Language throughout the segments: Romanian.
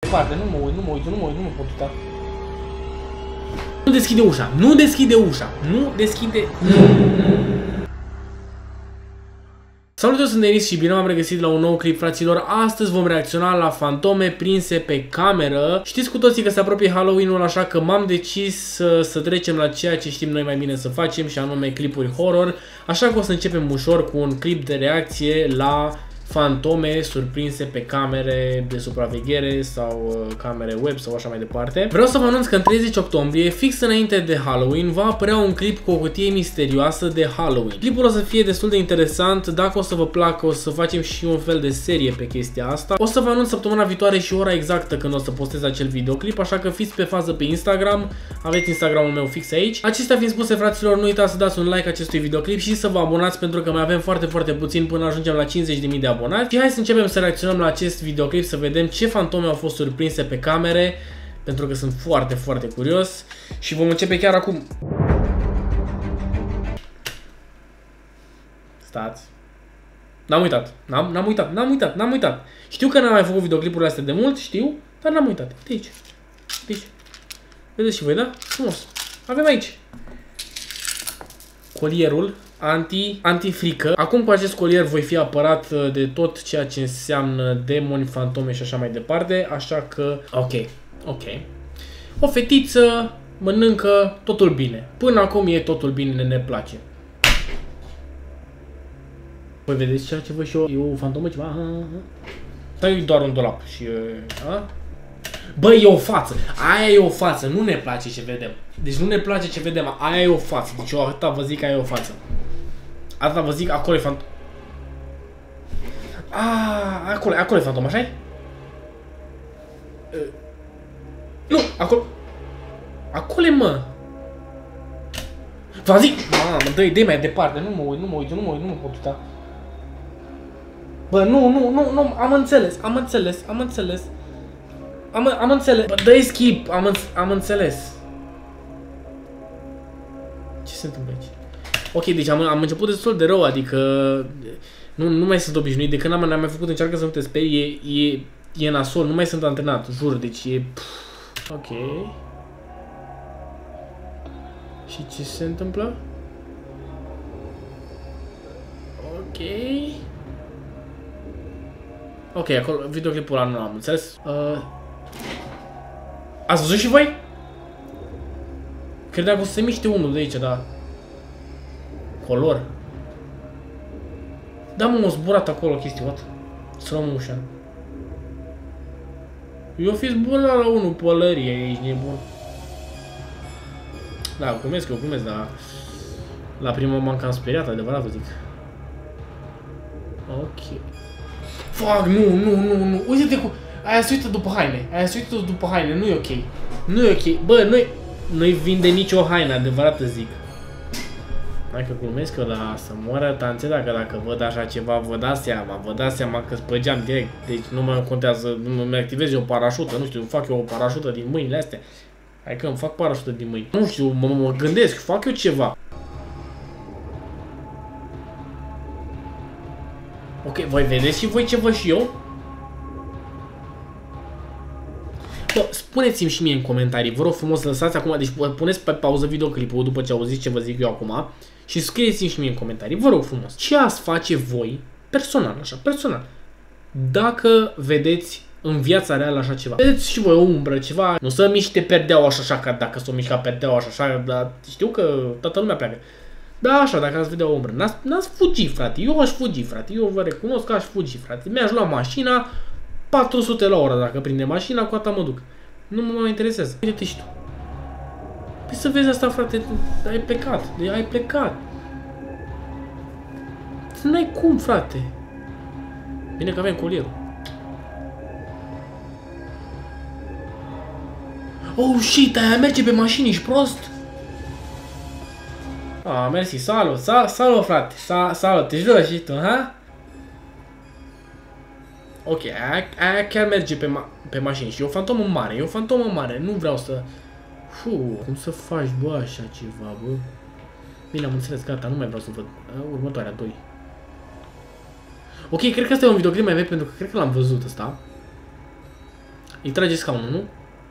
Departe, nu mă uit, nu mă pot uita. Nu deschide ușa, nu deschide ușa, nu deschide... Salut, eu sunt Denis și bine v-am regăsit la un nou clip, fraților. Astăzi vom reacționa la fantome prinse pe cameră. Știți cu toții că se apropie Halloween-ul, așa că m-am decis să trecem la ceea ce știm noi mai bine să facem, și anume clipuri horror. Așa că o să începem ușor cu un clip de reacție la fantome surprinse pe camere de supraveghere sau camere web sau așa mai departe. Vreau să vă anunț că în 30 octombrie, fix înainte de Halloween, va apărea un clip cu o cutie misterioasă de Halloween. Clipul o să fie destul de interesant. Dacă o să vă placă, o să facem și un fel de serie pe chestia asta. O să vă anunț săptămâna viitoare și ora exactă când o să postez acel videoclip, așa că fiți pe fază pe Instagram. Aveți Instagramul meu fix aici. Acestea fiind spuse, fraților, nu uitați să dați un like acestui videoclip și să vă abonați, pentru că mai avem foarte puțin până ajungem la 50.000 de abonați. Și hai să începem să reacționăm la acest videoclip, să vedem ce fantome au fost surprinse pe camere, pentru că sunt foarte curios și vom începe chiar acum. Stați. N-am uitat. Știu că n-am mai făcut videoclipurile astea de mult, știu, dar n-am uitat. De aici. Vedeți și voi, da? Frumos. Avem aici colierul anti-frică. Acum cu acest colier voi fi apărat de tot ceea ce înseamnă demoni, fantome și așa mai departe, așa că ok. O fetiță mănâncă, totul bine. Până acum e totul bine, ne place. Voi vedeți ceea ce văd și eu? E o fantomă ceva? Sau e doar un dulap și... Băi, e o față. Aia e o față. Nu ne place ce vedem. Deci nu ne place ce vedem. Aia e o față. Deci eu atâta vă zic că aia e o față. Atâta vă zic, acolo e fantom. Acolo e fantom, așa-i? Nu, acolo. Acolo e, mă. Vă zic. Mamă, dă-i mai departe. Nu mă uit, nu mă pot uita. Bă, nu, am înțeles. Bă, dă-i skip, am înțeles. Ce se întâmplă aici? Ok, deci am început destul de rău, adică nu mai sunt obișnuit, de când n-am mai făcut, încearcă să nu te sperii, e nasol, nu mai sunt antrenat, jur, deci e... Ok. Și ce se întâmplă? Ok, acolo, videoclipul ăla nu am înțeles. Ați văzut și voi? Credeam că o să se miște unul de aici, dar... Color. Da, mă, m-a zburat acolo chestii, what? Să luăm ușa. Eu fi zburat la unul pălărie, ești nebun. Da, glumesc, dar... La prima m-am cam speriat, adevărat vă zic. Ok. Fuck, nu. Uite-te cu... Aia se uită după haine, nu e ok. Bă, nu-i vinde nicio haină, adevărat îți zic. Hai că glumesc eu, dar să moară tanțe dacă văd așa ceva, vă dați seama că spăgeam direct. Deci nu mă contează, nu mă activez eu o parașută, nu știu, fac eu o parașută din mâinile astea. Hai că îmi fac parașută din mâini. Nu știu, mă gândesc, fac eu ceva. Ok, voi vedeți și voi ce văd și eu? Bă, spuneți-mi și mie în comentarii, vă rog frumos, lăsați acum, deci puneți pe pauză videoclipul după ce auziți ce vă zic eu acum și scrieți-mi și mie în comentarii, vă rog frumos, ce ați face voi, personal, dacă vedeți în viața reală așa ceva. Vedeți și voi o umbră, ceva, nu să miște perdeaua așa, că dacă s-o mișca perdeaua așa, dar știu că toată lumea pleacă. Da, așa, dacă ați vedea o umbră, n-ați fugi, frate, eu aș fugi, frate, eu vă recunosc că aș fugi, frate, mi-aș lua mașina, 400 la oră, dacă prinde mașina, cu atâta mă duc. Nu mă interesează. Uite-te și tu. Păi să vezi asta, frate, ai plecat. N-ai cum, frate. Bine că avem colierul. Oh, shit, aia merge pe mașini, ești prost? Mersi, salut, frate, salut, te joci și tu, ha? Ok, aia chiar merge pe mașini și e o fantomă mare, nu vreau să... Cum să faci, bă, așa ceva, bă? Bine, am înțeles, gata, nu mai vreau să văd. Următoarea, 2. Ok, cred că asta e un videoclip mai vechi, pentru că cred că l-am văzut ăsta. Îi trage scaunul, nu?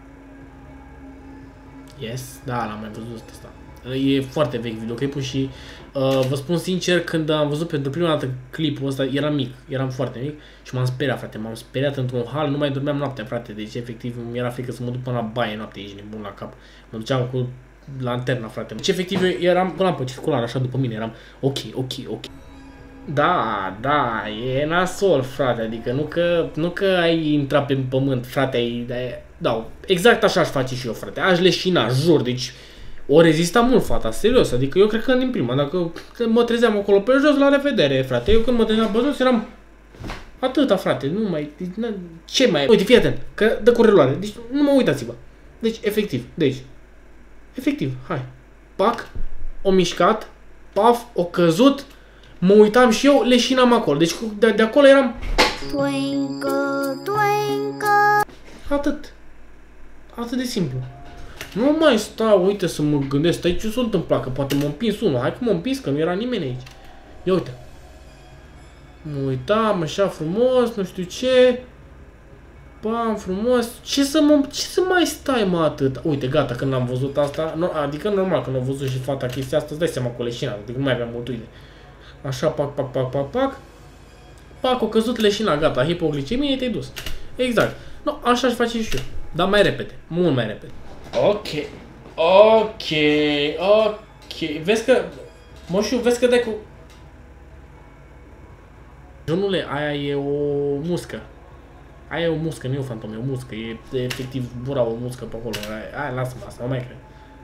Yes, da, l-am mai văzut asta. E foarte vechi videoclipul și vă spun sincer, când am văzut pentru prima dată clipul ăsta, eram mic, eram foarte mic și m-am speriat, frate, m-am speriat într-un hal, nu mai dormeam noaptea, frate, deci efectiv mi-era frică să mă duc până la baie noapte, ești nebun la cap. Mă duceam cu lanterna, frate. Deci efectiv eu eram cu lampă circulară așa după mine, eram ok. Da, e nasol, frate, adică nu că ai intrat pe pământ, frate, da, exact așa aș face și eu, frate, aș leșina, jur, deci o rezista mult fata, serios, adică eu cred că din prima, dacă mă trezeam acolo pe jos, la revedere, frate, eu când mă trezeam pe jos eram atâta, frate, nu mai, ce mai, uite, fii atent, că dă cu reluare, deci nu mă uitați-vă, deci efectiv, hai, pac, o mișcat, paf, o căzut, mă uitam și eu, leșinam acolo, deci de acolo eram twinkle, twinkle, atât de simplu. Nu mai stau, uite, să mă gândesc, aici ce s-a întâmplat, că poate m-a împins unul, hai că m-a împins, că nu era nimeni aici. Ia uite. Mă uitam așa frumos, nu știu ce. Bam, frumos. Ce să mai stai, mă, atât? Uite, gata, când am văzut asta, adică normal, când am văzut și fata chestia asta, îți dai seama cu leșina, adică nu mai aveam mult uite. Așa, pac, o căzut leșina, gata, hipoglicemie, te-ai dus. Exact. No, așa aș face și eu, dar mai repede, mult mai repede. Ok. Vezi că, moșu, vezi că dai cu... Jonule, aia e o muscă. Aia e o muscă, nu e o fantomă, e o muscă. E efectiv bura o muscă pe acolo. Aia, lasă-mă asta, nu mai cred.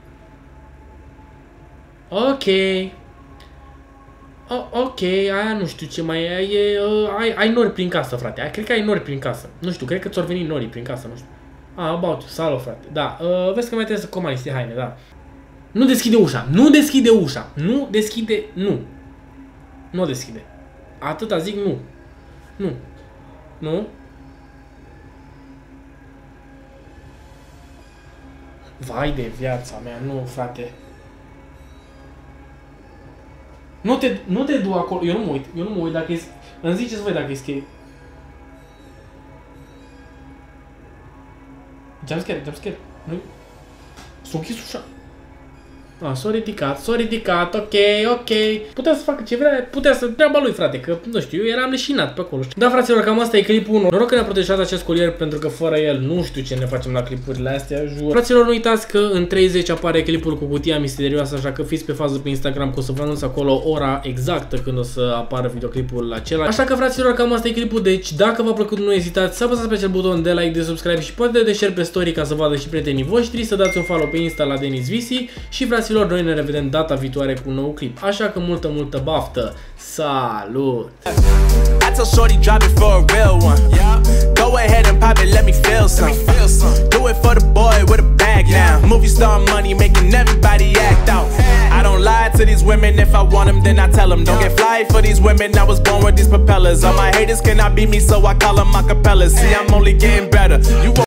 Ok, aia nu știu ce mai e, ai nori prin casă, frate. Cred că ai nori prin casă. Nu știu, cred că ți-or venit norii prin casă, nu știu. About, salut, frate. Da, vezi că mai trebuie să comand niște haine, da. Nu deschide ușa, nu deschide. Atâta zic, nu. Vai de viața mea, nu, frate. Nu te du acolo, eu nu mă uit dacă e... Îmi ziceți voi dacă e scary. Jumpscare. Nu? S-a închis ușa. S-a ridicat, ok. Putea să facă ce vrea, putea să treaba lui, frate, că, nu știu, eu eram leșinat pe acolo. Da, fraților, cam asta e clipul 1. Noroc că ne-a protejat acest colier, pentru că fără el nu știu ce ne facem la clipurile astea, jur. Fraților, nu uitați că în 30 apare clipul cu cutia misterioasă, așa că fiți pe fază pe Instagram, că o să vă anunț acolo ora exactă când o să apară videoclipul acela. Așa că, fraților, cam asta e clipul, deci dacă v-a plăcut, nu ezitați să apăsați pe acel buton de like, de subscribe și poate de share pe story ca să vadă și prietenii voștri, să dați un follow pe Insta la Denis Visi și, fraților, noi ne revedem data viitoare cu un nou clip. Așa că multă baftă. Salut! I tell shorty drop it for a real one. Go ahead and pop it, let me feel some. Do it for the boy with a bag now. Movie star money making everybody act out. I don't lie to these women, if I want them then I tell them. Don't get fly for these women, I was born with these propellers. All my haters cannot beat me, so I call them acapellas. See, I'm only getting better. You